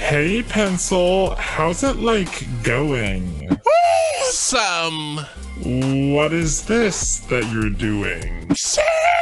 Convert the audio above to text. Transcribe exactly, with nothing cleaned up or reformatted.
Hey, Pencil, how's it, like, going? Awesome! What is this that you're doing? Say